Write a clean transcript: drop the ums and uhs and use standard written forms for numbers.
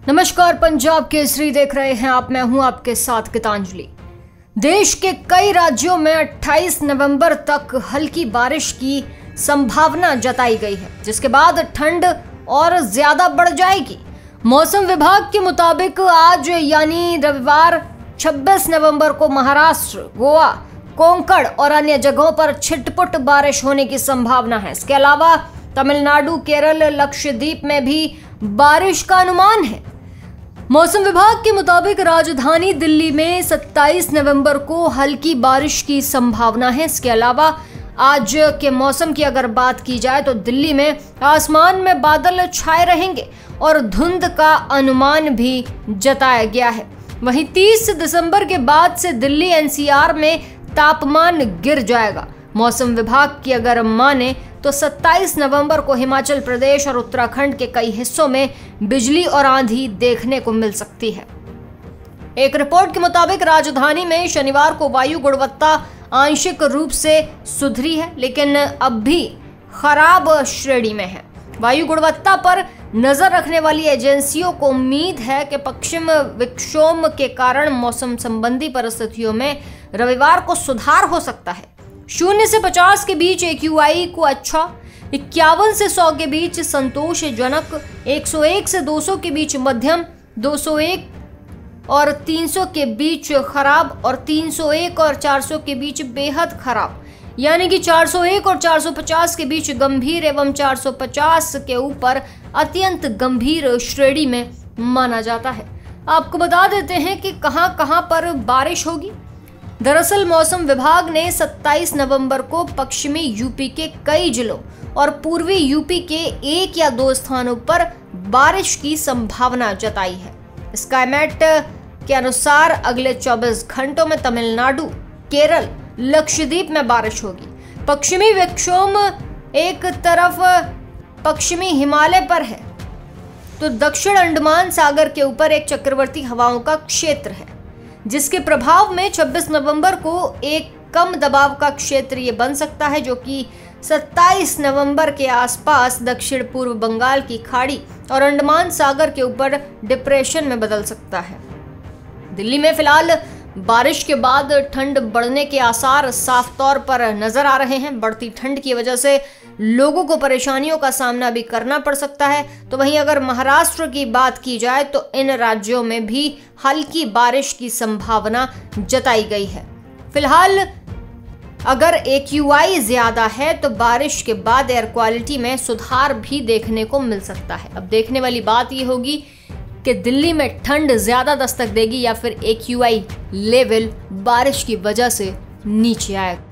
नमस्कार, पंजाब केसरी देख रहे हैं आप। मैं हूं आपके साथ गीतांजलि। देश के कई राज्यों में 28 नवंबर तक हल्की बारिश की संभावना जताई गई है, जिसके बाद ठंड और ज्यादा बढ़ जाएगी। मौसम विभाग के मुताबिक आज यानी रविवार 26 नवंबर को महाराष्ट्र, गोवा, कोंकण और अन्य जगहों पर छिटपुट बारिश होने की संभावना है। इसके अलावा तमिलनाडु, केरल, लक्षद्वीप में भी बारिश का अनुमान है। मौसम विभाग के मुताबिक राजधानी दिल्ली में 27 नवंबर को हल्की बारिश की संभावना है। इसके अलावा आज के मौसम की अगर बात की जाए तो दिल्ली में आसमान में बादल छाए रहेंगे और धुंध का अनुमान भी जताया गया है। वहीं 30 दिसंबर के बाद से दिल्ली एनसीआर में तापमान गिर जाएगा। मौसम विभाग की अगर माने तो 27 नवंबर को हिमाचल प्रदेश और उत्तराखंड के कई हिस्सों में बिजली और आंधी देखने को मिल सकती है। एक रिपोर्ट के मुताबिक राजधानी में शनिवार को वायु गुणवत्ता आंशिक रूप से सुधरी है, लेकिन अब भी खराब श्रेणी में है। वायु गुणवत्ता पर नजर रखने वाली एजेंसियों को उम्मीद है कि पश्चिम विक्षोभ के कारण मौसम संबंधी परिस्थितियों में रविवार को सुधार हो सकता है। 0 से 50 के बीच AQI को अच्छा, 51 से 100 के बीच संतोषजनक, 101 से 200 के बीच मध्यम, 201 और 300 के बीच खराब और 301 और 400 के बीच बेहद खराब, यानी कि 401 और 450 के बीच गंभीर एवं 450 के ऊपर अत्यंत गंभीर श्रेणी में माना जाता है। आपको बता देते हैं कि कहां पर बारिश होगी। दरअसल मौसम विभाग ने 27 नवंबर को पश्चिमी यूपी के कई जिलों और पूर्वी यूपी के 1 या 2 स्थानों पर बारिश की संभावना जताई है। स्काईमेट के अनुसार अगले 24 घंटों में तमिलनाडु, केरल, लक्षद्वीप में बारिश होगी। पश्चिमी विक्षोभ एक तरफ पश्चिमी हिमालय पर है तो दक्षिण अंडमान सागर के ऊपर एक चक्रवर्ती हवाओं का क्षेत्र है, जिसके प्रभाव में 26 नवंबर को एक कम दबाव का क्षेत्र ये बन सकता है, जो कि 27 नवंबर के आसपास दक्षिण पूर्व बंगाल की खाड़ी और अंडमान सागर के ऊपर डिप्रेशन में बदल सकता है। दिल्ली में फिलहाल बारिश के बाद ठंड बढ़ने के आसार साफ तौर पर नजर आ रहे हैं। बढ़ती ठंड की वजह से लोगों को परेशानियों का सामना भी करना पड़ सकता है। तो वहीं अगर महाराष्ट्र की बात की जाए तो इन राज्यों में भी हल्की बारिश की संभावना जताई गई है। फिलहाल अगर AQI ज्यादा है तो बारिश के बाद एयर क्वालिटी में सुधार भी देखने को मिल सकता है। अब देखने वाली बात यह होगी कि दिल्ली में ठंड ज्यादा दस्तक देगी या फिर AQI लेवल बारिश की वजह से नीचे आएगा।